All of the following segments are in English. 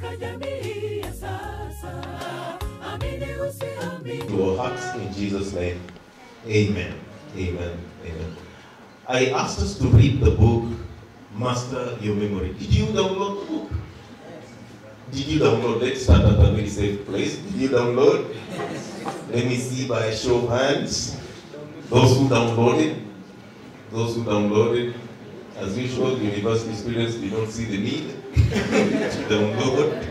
Your hearts in Jesus' name. Amen. Amen. Amen. I asked us to read the book, Master Your Memory. Did you download the book? Did you download? Let's start at a very safe place. Did you download? Let me see by a show of hands. Those who downloaded. Those who downloaded. As usual, university students, we don't see the need to download.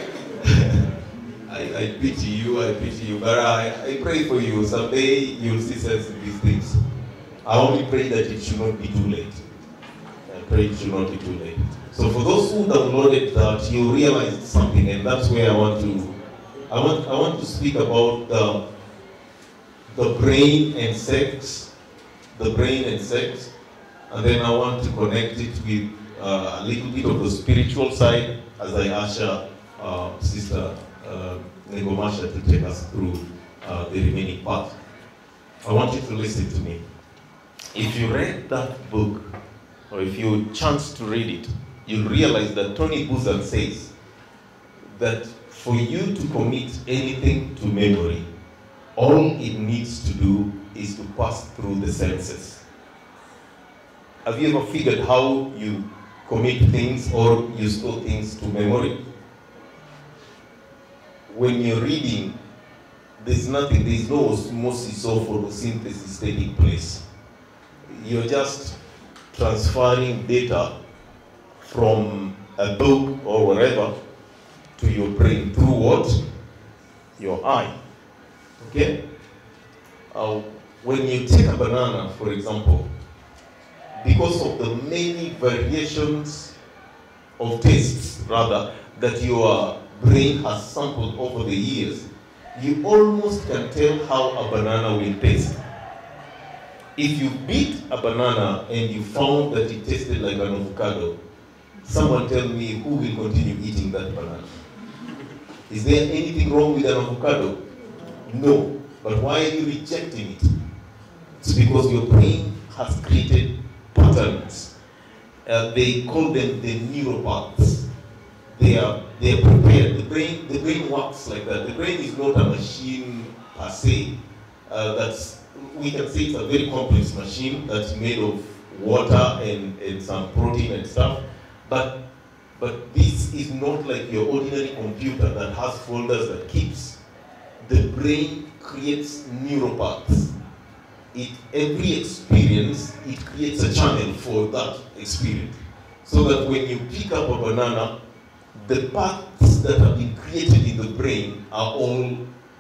I pity you, but I pray for you. Someday you'll see sense in these things. I only pray that it should not be too late. I pray it should not be too late. So for those who downloaded that, you realized something, and that's where I want to speak about the brain and sex, and then I want to connect it with a little bit of the spiritual side as I usher Sister Negomasha to take us through the remaining part. I want you to listen to me. If you read that book, or if you chance to read it, you'll realize that Tony Buzan says that for you to commit anything to memory, all it needs to do is to pass through the senses. Have you ever figured how you commit things or you store things to memory? When you're reading, there's no osmosis or photosynthesis taking place. You're just transferring data from a book or whatever to your brain through what? Your eye. Okay? When you take a banana, for example, because of the many variations of tastes, rather, that your brain has sampled over the years, you almost can tell how a banana will taste. If you beat a banana and you found that it tasted like an avocado, someone tell me who will continue eating that banana. Is there anything wrong with an avocado? No. But why are you rejecting it? It's because your brain has created patterns. They call them the neuropaths. They are prepared. The brain works like that. The brain is not a machine per se. We can say it's a very complex machine that's made of water and some protein and stuff. But this is not like your ordinary computer that has folders that keeps. The brain creates neuropaths. Every experience, it creates a channel for that experience. So that when you pick up a banana, the paths that have been created in the brain are all,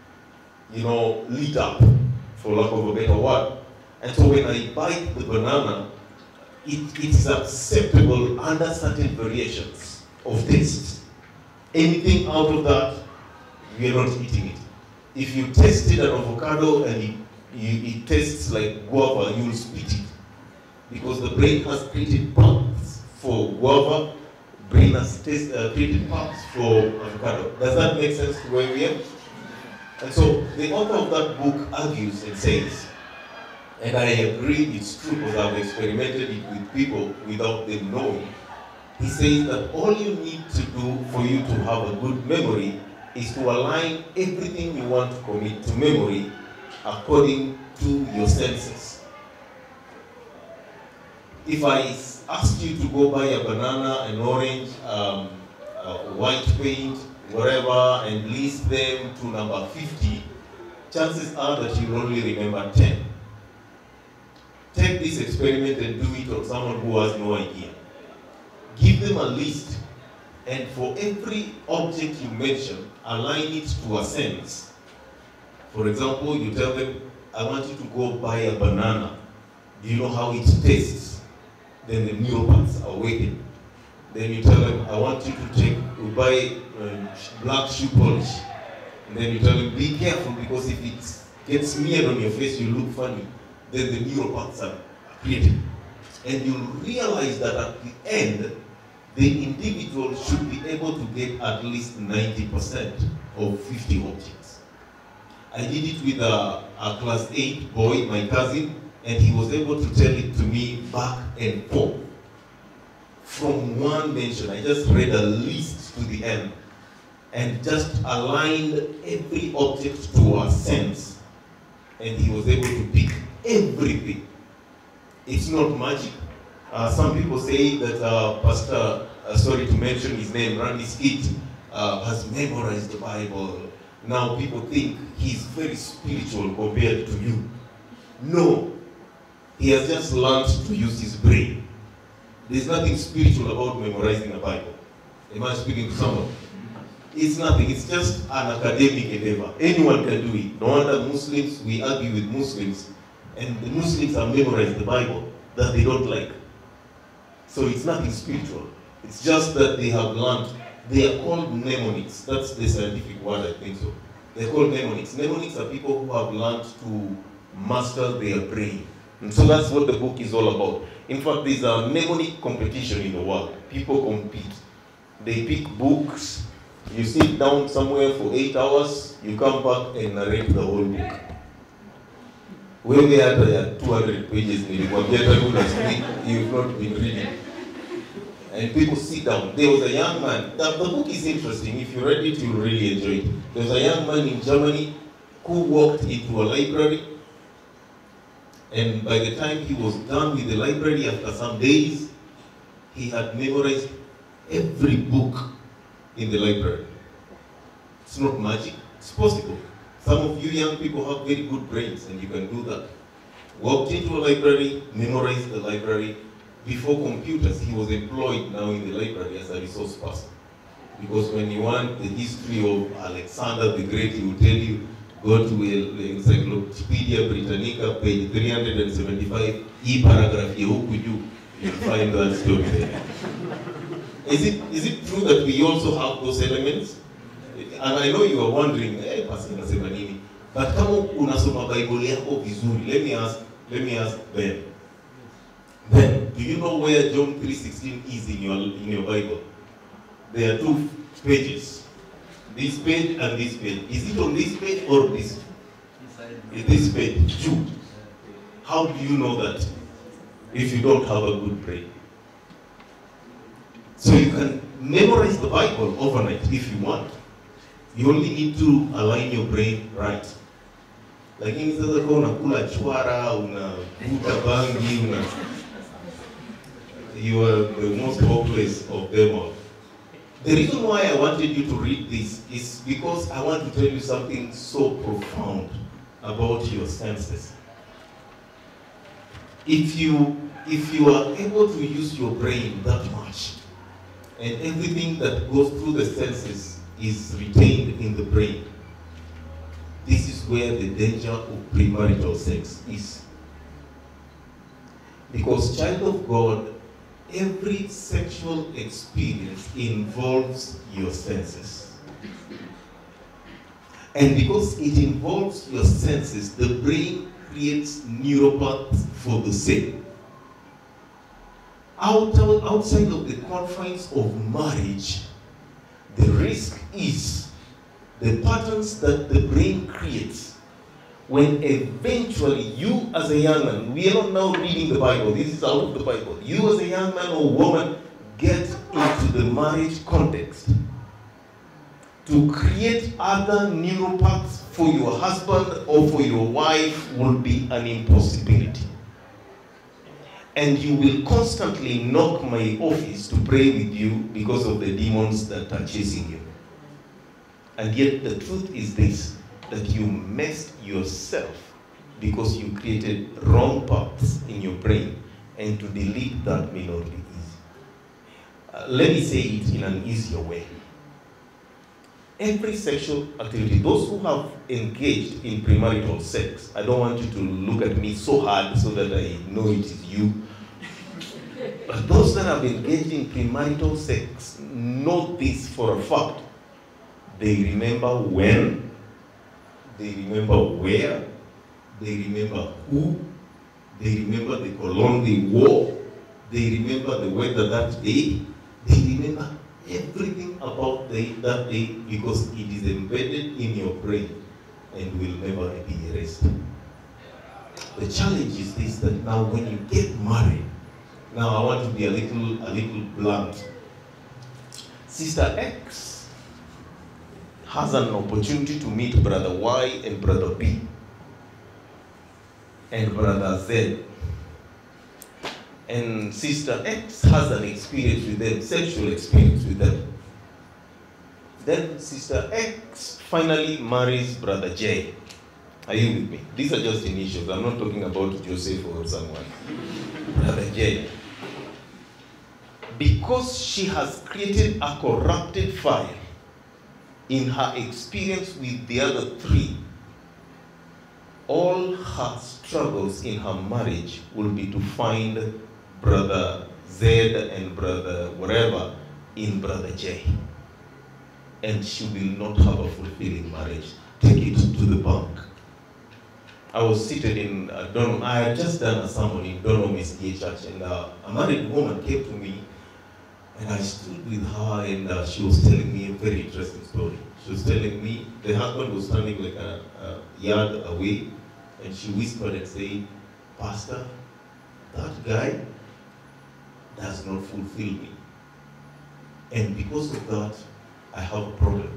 lit up, for lack of a better word. And so when I bite the banana, it is acceptable under certain variations of taste. Anything out of that, we are not eating it. If you tasted an avocado and it tastes like guava, you will spit it. Because the brain has created paths for guava, brain has created paths for avocado. Does that make sense to where we are? And so the author of that book argues and says, and I agree it's true because I've experimented it with people without them knowing. He says that all you need to do for you to have a good memory is to align everything you want to commit to memory according to your senses. If I asked you to go buy a banana, an orange, white paint, whatever, and list them to number 50, chances are that you'll only remember 10. Take this experiment and do it on someone who has no idea. Give them a list, and for every object you mention, align it to a sense. For example, you tell them, I want you to go buy a banana. Do you know how it tastes? Then the neuropaths are waiting. Then you tell them, I want you to buy black shoe polish. And then you tell them, be careful because if it gets smeared on your face, you look funny. Then the neuropaths are created. And you'll realize that at the end, the individual should be able to get at least 90% of 50 objects. I did it with a class 8 boy, my cousin, and he was able to tell it to me back and forth. From one mention, I just read a list to the end. and just aligned every object to a sense, and he was able to pick everything. It's not magic. Some people say that Pastor, sorry to mention his name, Randy Skit, has memorized the Bible. Now people think he's very spiritual compared to you. No, he has just learned to use his brain. There's nothing spiritual about memorizing a Bible. Am I speaking to someone? It's nothing. It's just an academic endeavor. Anyone can do it. No wonder Muslims, we argue with Muslims, and the Muslims have memorized the Bible that they don't like. So it's nothing spiritual. It's just that they have learned. They are called mnemonics. That's the scientific word, I think so. They're called mnemonics. Mnemonics are people who have learned to master their brain. And so that's what the book is all about. In fact, there's a mnemonic competition in the world. People compete. They pick books. You sit down somewhere for 8 hours. You come back and narrate the whole book. When we had 200 pages, you've not been reading. And people sit down. There was a young man. The book is interesting. If you read it, you'll really enjoy it. There was a young man in Germany who walked into a library. And by the time he was done with the library, after some days, he had memorized every book in the library. It's not magic. It's possible. Some of you young people have very good brains, and you can do that. Walked into a library, memorized the library. Before computers, he was employed now in the library as a resource person. Because when you want the history of Alexander the Great, he will tell you, go to the Encyclopedia Britannica, page 375, paragraph, you'll find that story there. Is it true that we also have those elements? And I know you are wondering, Pastor nasema nini? But kama unasoma Bible yako vizuri, let me ask Ben. Ben, do you know where John 3:16 is in your Bible? There are 2 pages. This page and this page. Is it on this page or this? This page. Jude. How do you know that if you don't have a good brain? So you can memorize the Bible overnight if you want. You only need to align your brain right. Lakini sasa kwa unakula chwara, unavuta bangi, you are the most hopeless of them all. The reason why I wanted you to read this is because I want to tell you something so profound about your senses. If you are able to use your brain that much, and everything that goes through the senses is retained in the brain, this is where the danger of premarital sex is. Because, child of God, every sexual experience involves your senses. And because it involves your senses, the brain creates neuropaths for the same. Outside of the confines of marriage, the risk is the patterns that the brain creates when eventually you as a young man, we are not now reading the Bible, this is out of the Bible, you as a young man or woman get into the marriage context to create other neuropaths for your husband or for your wife will be an impossibility. And you will constantly knock my office to pray with you because of the demons that are chasing you. And yet the truth is this, that you messed yourself because you created wrong paths in your brain, and to delete that may not be easy. Let me say it in an easier way. Every sexual activity, those who have engaged in premarital sex, I don't want you to look at me so hard so that I know it is you. But those that have engaged in premarital sex know this for a fact. They remember when, they remember where, they remember who, they remember the cologne they wore, they remember the weather that day, they remember everything about that day because it is embedded in your brain and will never be erased. The challenge is this, that now when you get married, now I want to be a little blunt. Sister X has an opportunity to meet Brother Y and Brother B and Brother Z. And Sister X has an experience with them, sexual experience with them. Then Sister X finally marries Brother J. Are you with me? These are just initials. I'm not talking about Joseph or someone. Brother J. Because she has created a corrupted fire in her experience with the other three, all her struggles in her marriage will be to find Brother Z and Brother whatever in Brother J. And she will not have a fulfilling marriage. Take it to the bank. I was seated in Donholm. I had just done a sermon in Donholm SDA Church, and a married woman came to me, and I stood with her, and she was telling me a very interesting story. She was telling me the husband was standing like a yard away, and she whispered and said, "Pastor, that guy does not fulfill me. And because of that, I have a problem.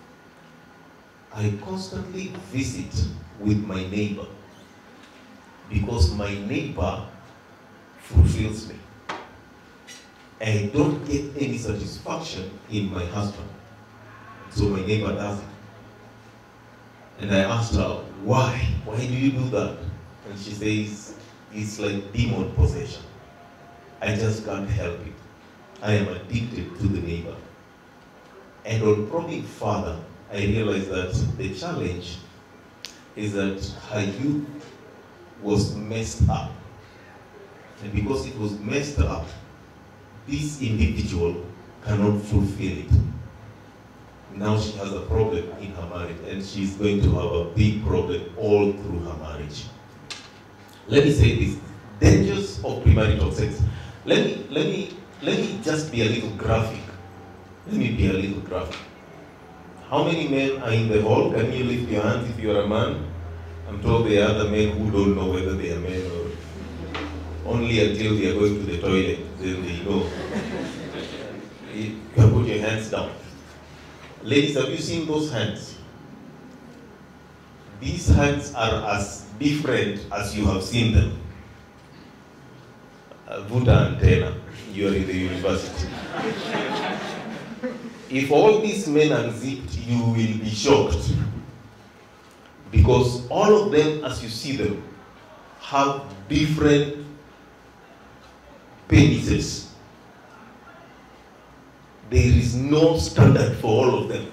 I constantly visit with my neighbor because my neighbor fulfills me. I don't get any satisfaction in my husband. So my neighbor does it." And I asked her, why? Why do you do that? And she says, it's like demon possession. I just can't help it. I am addicted to the neighbor. And on probing further, I realized that the challenge is that her youth was messed up. And because it was messed up, this individual cannot fulfill it. Now she has a problem in her marriage, and she's going to have a big problem all through her marriage. Let me say this: dangers of premarital sex. Let me just be a little graphic. Let me be a little graphic. How many men are in the hall? Can you lift your hands if you are a man? I'm told there are other men who don't know whether they are men or only until they are going to the toilet, then they know. You can put your hands down. Ladies, have you seen those hands? These hands are as different as you have seen them. Vuta antenna, you are in the university. If all these men unzipped, you will be shocked. Because all of them, as you see them, have different penises. There is no standard for all of them.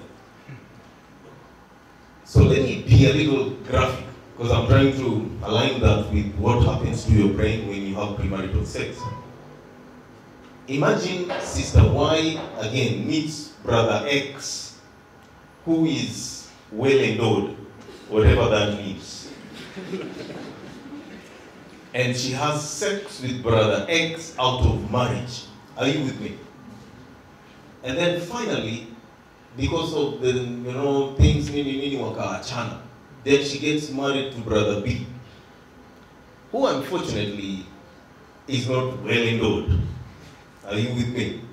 So let me be a little graphic, because I'm trying to align that with what happens to your brain when you have premarital sex. Imagine Sister Y again meets Brother X, who is well endowed, whatever that means. And she has sex with Brother X out of marriage. Are you with me? And then finally, because of the things wakaachana, then she gets married to Brother B, who unfortunately is not well endowed. Are you with me?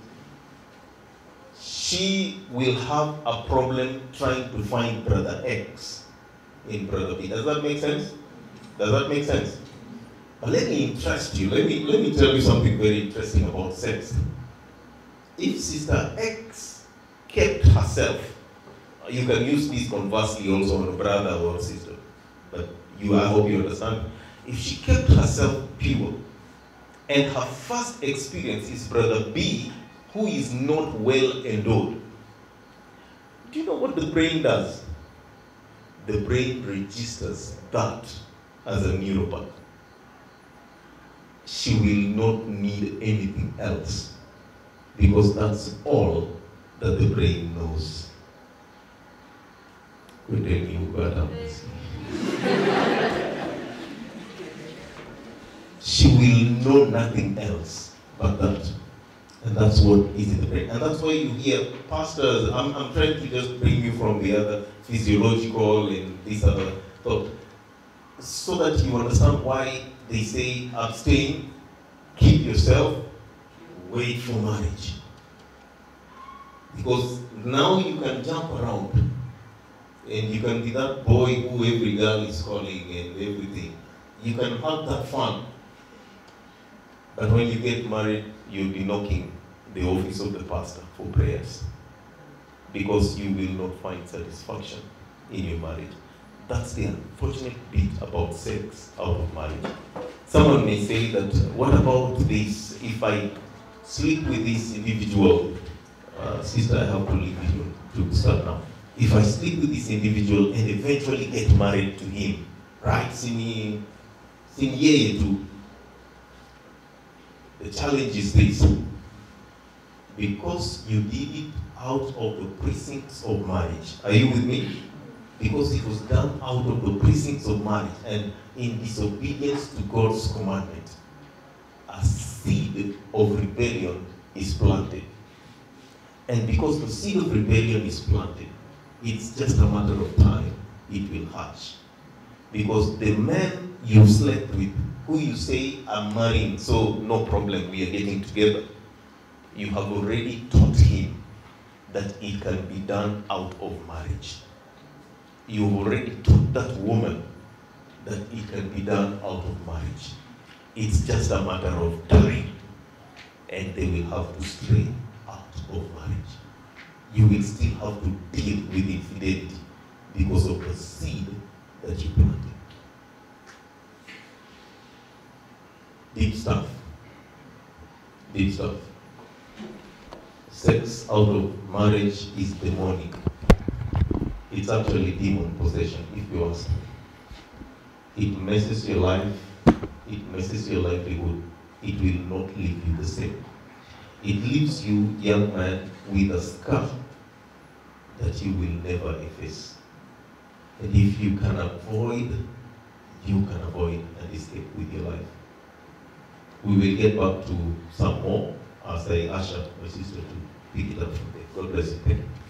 She will have a problem trying to find Brother X in Brother B. Does that make sense? Does that make sense? But let me interest you. Let me tell you something very interesting about sex. If Sister X kept herself, you can use this conversely also on a brother or sister, but I hope you understand. If she kept herself pure, and her first experience is Brother B, who is not well endowed, do you know what the brain does? The brain registers that as a neuropath. She will not need anything else, because that's all that the brain knows. She will know nothing else but that. And that's what is in the brain. And that's why you hear pastors, I'm trying to just bring you from the other physiological and this other thought, so that you understand why they say abstain, keep yourself, wait for marriage. Because now you can jump around and you can be that boy who every girl is calling and everything. You can have that fun. But when you get married, you'll be knocking the office of the pastor for prayers. Because you will not find satisfaction in your marriage. That's the unfortunate bit about sex out of marriage. Someone may say that, what about this? If I sleep with this individual, sister, I have to leave you to start now. If I sleep with this individual and eventually get married to him, right? Sing yeye too. The challenge is this. Because you did it out of the precincts of marriage. Are you with me? Because it was done out of the precincts of marriage and in disobedience to God's commandment, a seed of rebellion is planted. And because the seed of rebellion is planted, it's just a matter of time it will hatch. Because the man you slept with, who you say, I'm marrying, so no problem, we are getting together, you have already taught him that it can be done out of marriage. You've already taught that woman that it can be done out of marriage. It's just a matter of time, and they will have to stray out of marriage. You will still have to deal with infidelity because of the seed that you planted. Deep stuff. Deep stuff. Sex out of marriage is demonic. It's actually demon possession, if you ask me. It messes your life, it messes your livelihood, it will not leave you the same. It leaves you, young man, with a scar that you will never efface. And if you can avoid, you can avoid and escape with your life. We will get back to some more as I usher my sister to pick it up from there. God bless you. Thank you.